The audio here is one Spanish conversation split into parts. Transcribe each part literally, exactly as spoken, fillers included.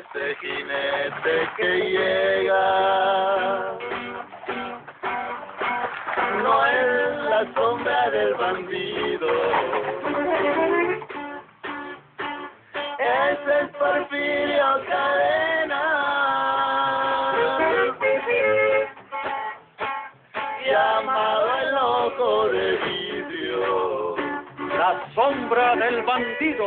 ese jinete que llega no es la sombra del bandido, ese es Porfirio Cadena, llamado el ojo de vidrio, la sombra del bandido.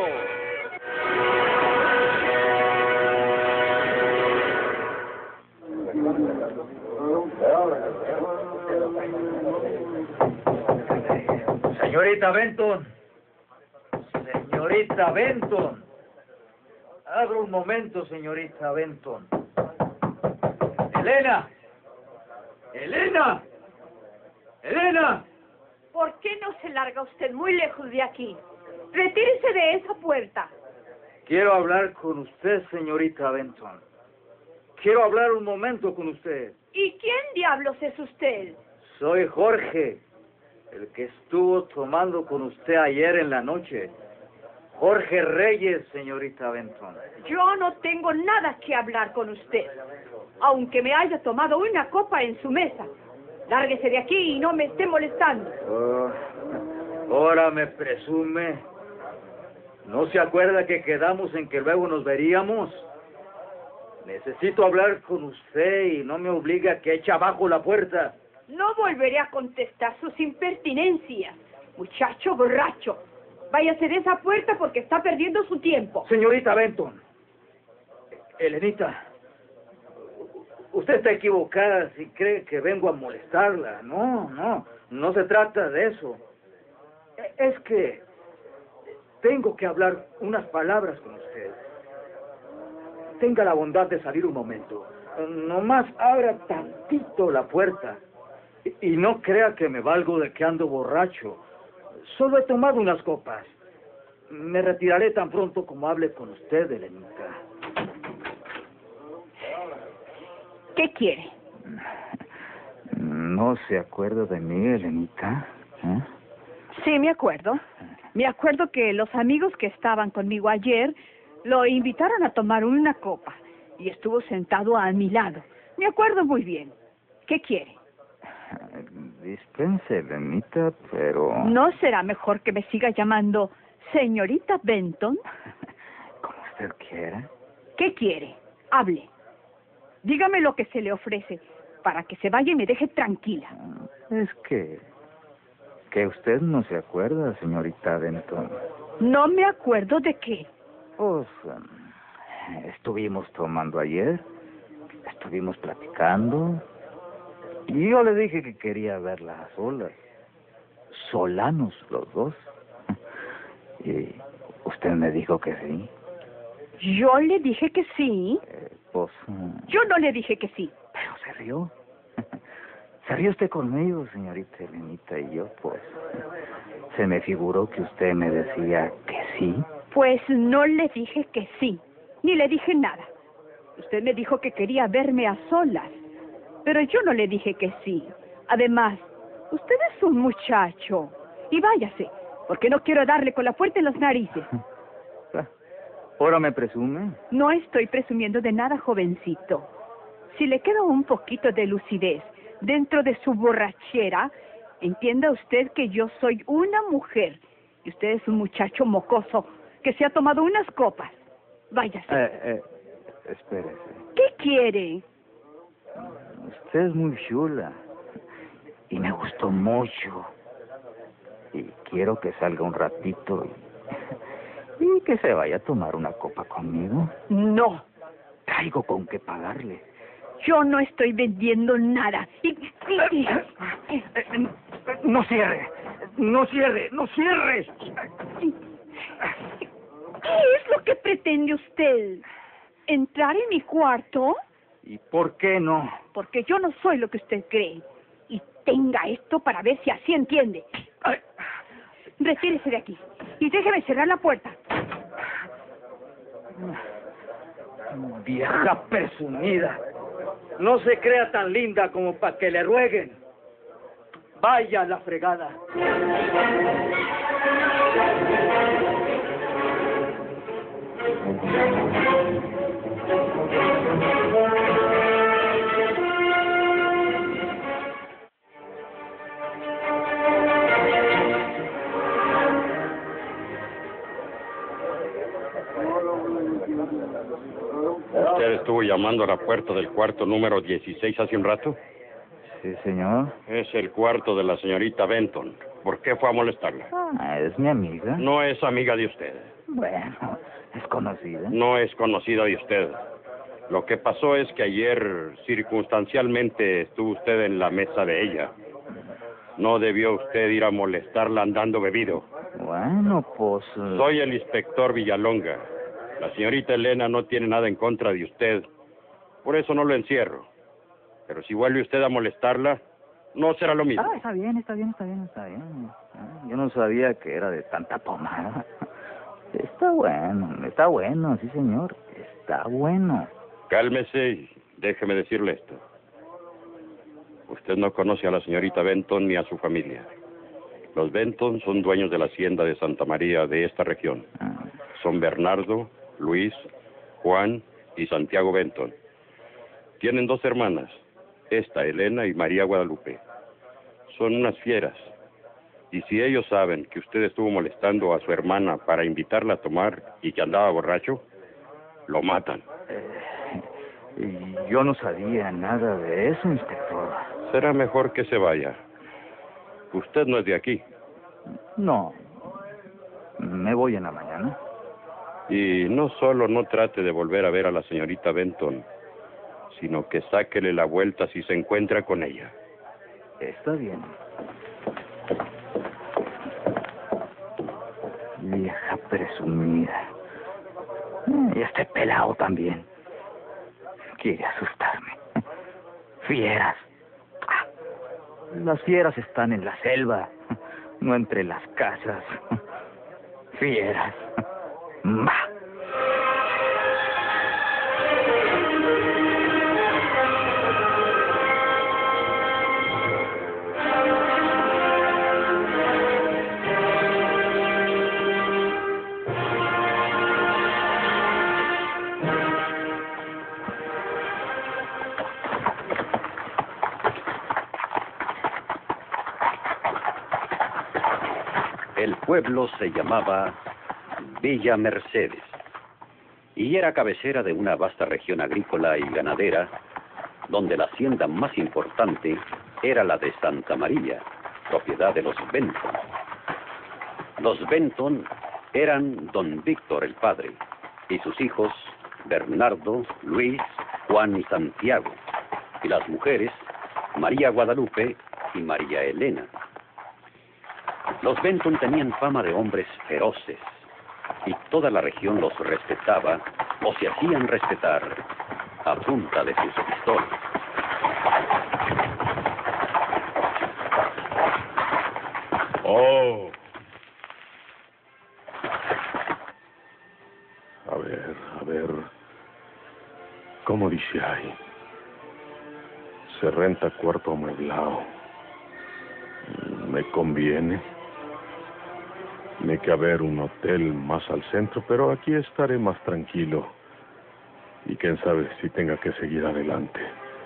Señorita Benton, señorita Benton, abra un momento, señorita Benton. Elena, Elena, Elena. ¿Por qué no se larga usted muy lejos de aquí? Retírese de esa puerta. Quiero hablar con usted, señorita Benton. Quiero hablar un momento con usted. ¿Y quién diablos es usted? Soy Jorge, el que estuvo tomando con usted ayer en la noche. Jorge Reyes, señorita Benton. Yo no tengo nada que hablar con usted, aunque me haya tomado una copa en su mesa. Lárguese de aquí y no me esté molestando. Oh, ahora me presume. ¿No se acuerda que quedamos en que luego nos veríamos? Necesito hablar con usted y no me obliga a que eche abajo la puerta. No volveré a contestar sus impertinencias, muchacho borracho. Váyase de esa puerta porque está perdiendo su tiempo. Señorita Benton, Elenita, usted está equivocada si cree que vengo a molestarla. No, no, no se trata de eso. Es que tengo que hablar unas palabras con usted. Tenga la bondad de salir un momento. Nomás abra tantito la puerta. Y no crea que me valgo de que ando borracho. Solo he tomado unas copas. Me retiraré tan pronto como hable con usted, Elenita. ¿Qué quiere? ¿No se acuerda de mí, Elenita? ¿Eh? Sí, me acuerdo. Me acuerdo que los amigos que estaban conmigo ayer lo invitaron a tomar una copa y estuvo sentado a mi lado. Me acuerdo muy bien. ¿Qué quiere? Dispense, Elenita, pero... ¿No será mejor que me siga llamando señorita Benton? Como usted quiera. ¿Qué quiere? Hable. Dígame lo que se le ofrece para que se vaya y me deje tranquila. Es que... que usted no se acuerda, señorita Benton. ¿No me acuerdo de qué? Pues... Um, estuvimos tomando ayer. Estuvimos platicando. Y yo le dije que quería verla a solas. Solanos los dos. Y usted me dijo que sí. ¿Yo le dije que sí? Eh, pues... Um... Yo no le dije que sí. Pero se rió. Se rió usted conmigo, señorita Elenita, y yo, pues... se me figuró que usted me decía que sí. Pues no le dije que sí, ni le dije nada. Usted me dijo que quería verme a solas, pero yo no le dije que sí. Además, usted es un muchacho. Y váyase, porque no quiero darle con la puerta en las narices. ¿Ahora me presume? No estoy presumiendo de nada, jovencito. Si le queda un poquito de lucidez dentro de su borrachera, entienda usted que yo soy una mujer y usted es un muchacho mocoso que se ha tomado unas copas. Váyase. Eh, eh, espérese. ¿Qué quiere? Usted es muy chula y me gustó mucho. Y quiero que salga un ratito y, y que se vaya a tomar una copa conmigo. No. Traigo con qué pagarle. Yo no estoy vendiendo nada. Y, y, y... No cierre, no cierre, no cierres. ¿Qué es lo que pretende usted? ¿Entrar en mi cuarto? ¿Y por qué no? Porque yo no soy lo que usted cree. Y tenga esto para ver si así entiende. Ay. Retírese de aquí y déjeme cerrar la puerta. Vieja presumida. No se crea tan linda como para que le rueguen. Vaya a la fregada. ¿Usted estuvo llamando a la puerta del cuarto número dieciséis hace un rato? Sí, señor. Es el cuarto de la señorita Benton. ¿Por qué fue a molestarla? Ah, es mi amiga. No es amiga de usted. Bueno, es conocida. No es conocida de usted. Lo que pasó es que ayer, circunstancialmente, estuvo usted en la mesa de ella. No debió usted ir a molestarla andando bebido. Bueno, pues... Uh... Soy el inspector Villalonga. La señorita Elena no tiene nada en contra de usted. Por eso no lo encierro. Pero si vuelve usted a molestarla, no será lo mismo. Ah, está bien, está bien, está bien, está bien. Yo no sabía que era de tanta pomada. Está bueno, está bueno, sí, señor. Está bueno. Cálmese y déjeme decirle esto. Usted no conoce a la señorita Benton ni a su familia. Los Benton son dueños de la hacienda de Santa María de esta región. Ah. Son Bernardo, Luis, Juan y Santiago Benton. Tienen dos hermanas, esta Elena y María Guadalupe. Son unas fieras. Y si ellos saben que usted estuvo molestando a su hermana para invitarla a tomar y que andaba borracho, lo matan. Eh, yo no sabía nada de eso, inspector. Será mejor que se vaya. Usted no es de aquí. No. Me voy en la mañana. Y no solo no trate de volver a ver a la señorita Benton, sino que sáquele la vuelta si se encuentra con ella. Está bien. Vieja presumida. Y este pelado también. Quiere asustarme. Fieras. Las fieras están en la selva, no entre las casas. Fieras. ¡Bah! El pueblo se llamaba Villa Mercedes y era cabecera de una vasta región agrícola y ganadera, donde la hacienda más importante era la de Santa María, propiedad de los Benton. Los Benton eran don Víctor el padre y sus hijos Bernardo, Luis, Juan y Santiago, y las mujeres María Guadalupe y María Elena. Los Benton tenían fama de hombres feroces, y toda la región los respetaba, o se hacían respetar, a punta de sus pistolas. Oh. A ver, a ver. ¿Cómo dice ahí? Se renta cuarto amueblado. Me conviene. Tiene que haber un hotel más al centro, pero aquí estaré más tranquilo. Y quién sabe si tenga que seguir adelante.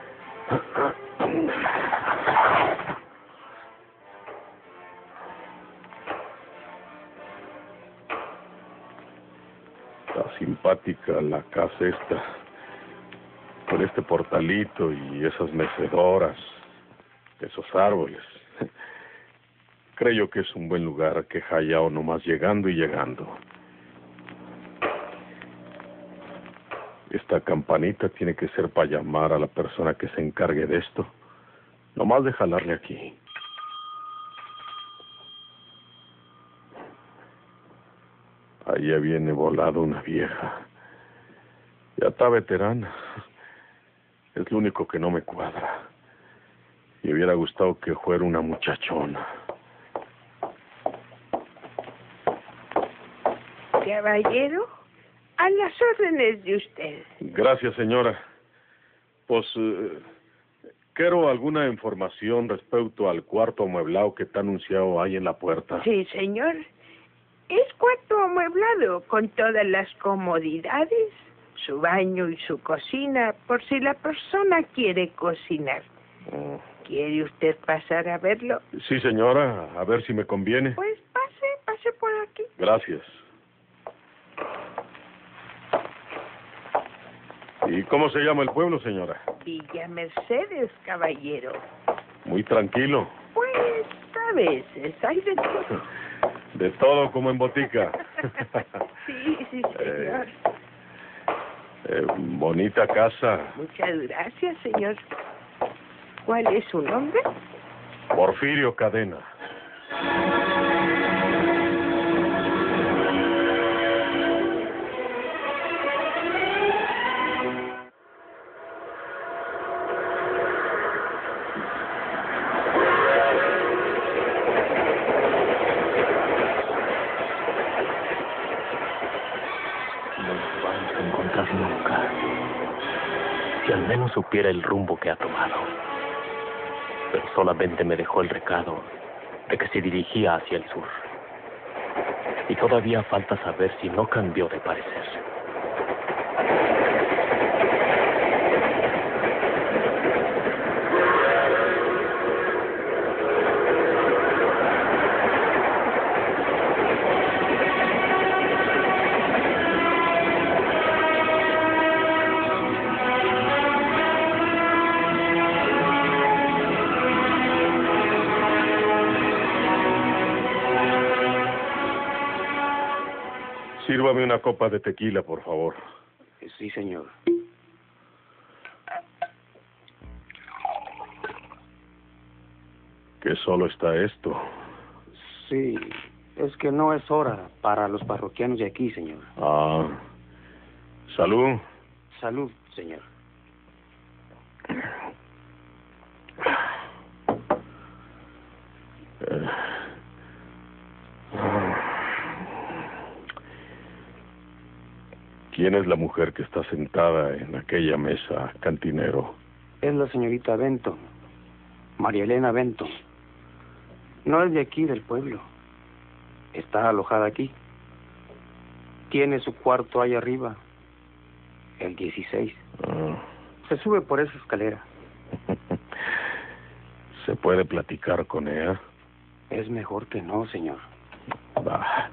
Está simpática la casa esta, con este portalito y esas mecedoras, esos árboles. Creo que es un buen lugar que Hayao nomás llegando y llegando. Esta campanita tiene que ser para llamar a la persona que se encargue de esto. Nomás de jalarle aquí. Allá viene volado una vieja. Ya está veterana. Es lo único que no me cuadra. Me hubiera gustado que fuera una muchachona. Caballero, a las órdenes de usted. Gracias, señora. Pues, eh, quiero alguna información respecto al cuarto amueblado que está anunciado ahí en la puerta. Sí, señor. Es cuarto amueblado con todas las comodidades, su baño y su cocina, por si la persona quiere cocinar. Oh. ¿Quiere usted pasar a verlo? Sí, señora, a ver si me conviene. Pues pase, pase por aquí. Gracias. ¿Y cómo se llama el pueblo, señora? Villa Mercedes, caballero. Muy tranquilo. Pues a veces hay de todo. De todo como en botica. Sí, sí, señor. Eh, eh, bonita casa. Muchas gracias, señor. ¿Cuál es su nombre? Porfirio Cadena. Nunca. Si al menos supiera el rumbo que ha tomado. Pero solamente me dejó el recado de que se dirigía hacia el sur. Y todavía falta saber si no cambió de parecer. Sírvame una copa de tequila, por favor. Sí, señor. ¿Qué solo está esto? Sí, es que no es hora para los parroquianos de aquí, señor. Ah. Salud. Salud, señor. Eh. ¿Quién es la mujer que está sentada en aquella mesa, cantinero? Es la señorita Benton, María Elena Benton. No es de aquí, del pueblo. Está alojada aquí. Tiene su cuarto ahí arriba, el dieciséis. Ah. Se sube por esa escalera. ¿Se puede platicar con ella? Es mejor que no, señor. Va.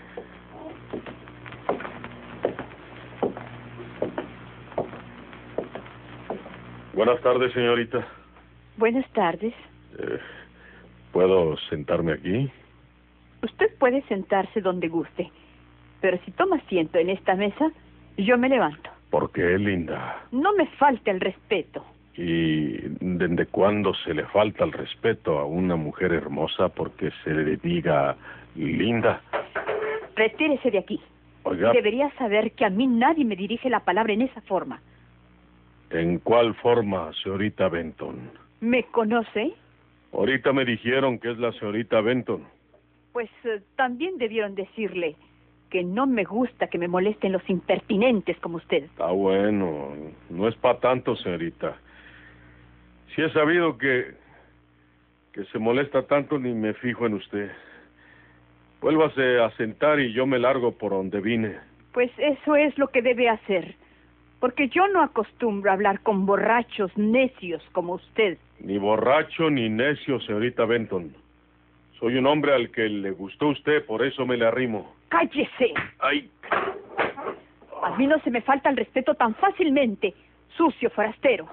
Buenas tardes, señorita. Buenas tardes. Eh, ¿Puedo sentarme aquí? Usted puede sentarse donde guste, pero si toma asiento en esta mesa, yo me levanto. ¿Por qué, linda? No me falte el respeto. ¿Y desde cuándo se le falta el respeto a una mujer hermosa porque se le diga linda? Retírese de aquí. Oiga. Debería saber que a mí nadie me dirige la palabra en esa forma. ¿En cuál forma, señorita Benton? ¿Me conoce? Ahorita me dijeron que es la señorita Benton. Pues eh, también debieron decirle que no me gusta que me molesten los impertinentes como usted. Está bueno, no es para tanto, señorita. Si he sabido que, que se molesta tanto, ni me fijo en usted. Vuélvase a sentar y yo me largo por donde vine. Pues eso es lo que debe hacer, porque yo no acostumbro a hablar con borrachos necios como usted. Ni borracho ni necio, señorita Benton. Soy un hombre al que le gustó usted, por eso me le arrimo. ¡Cállese! ¡Ay! A mí no se me falta el respeto tan fácilmente, sucio forastero.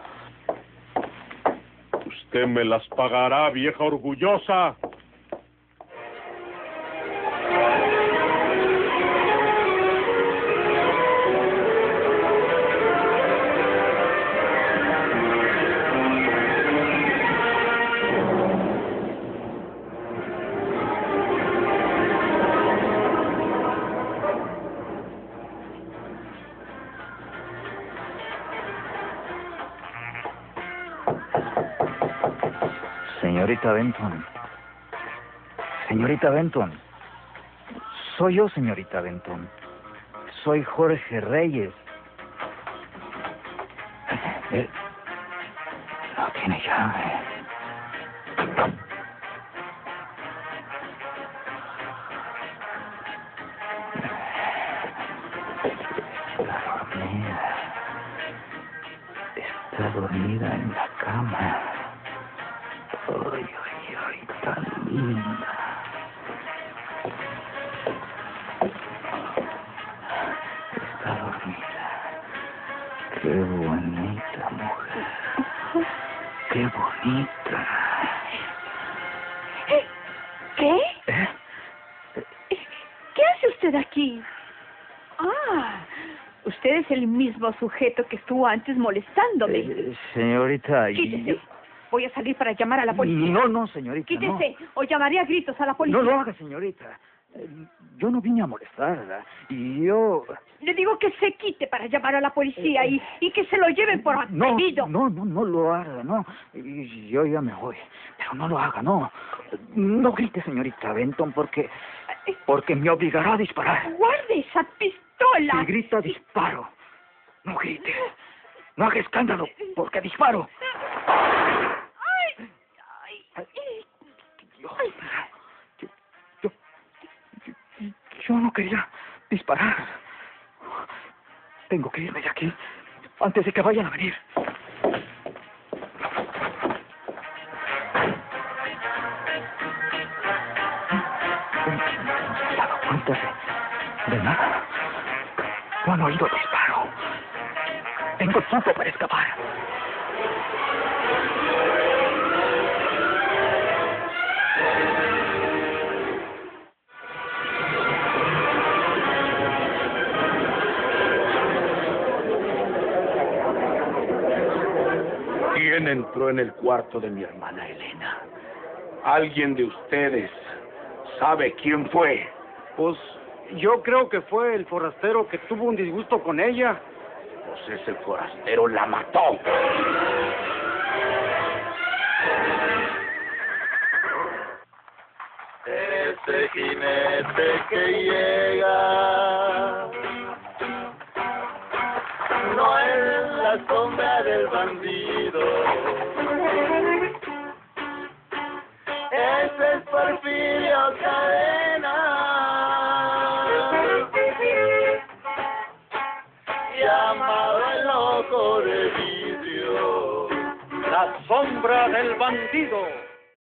Usted me las pagará, vieja orgullosa. Señorita Benton. Señorita Benton. Soy yo, señorita Benton. Soy Jorge Reyes. Eh, no tiene llave. Está dormida. Está dormida en la cama. Ay, ay, ay, tan linda. Está dormida. Qué bonita mujer. Qué bonita. ¿Qué? ¿Eh? ¿Qué hace usted aquí? Ah, usted es el mismo sujeto que estuvo antes molestándome. Eh, señorita, Quítese. yo... Voy a salir para llamar a la policía. No, no, señorita, Quítese, o llamaré a gritos a la policía. No lo haga, señorita. Eh, Yo no vine a molestarla. Y yo... Le digo que se quite para llamar a la policía y, y que se lo lleven por No, atrevido. no, no, no lo haga, no. Y yo ya me voy. Pero no lo haga, no. No grite, señorita Benton, porque... Porque me obligará a disparar. Guarde esa pistola. Si grita, disparo. No grite. No haga escándalo, porque disparo. Ay, ay, Dios, yo, yo, yo, yo no quería disparar. Tengo que irme de aquí antes de que vayan a venir. ¿No se han dado cuenta de, de nada? No han oído el disparo. Tengo tiempo para escapar. ¿Quién entró en el cuarto de mi hermana Elena? ¿Alguien de ustedes sabe quién fue? Pues yo creo que fue el forastero que tuvo un disgusto con ella. Pues ese forastero la mató. Ese jinete que llega no es la sombra del bandido. Ese es Porfirio Cadena, llamado el ojo de vidrio. La sombra del bandido.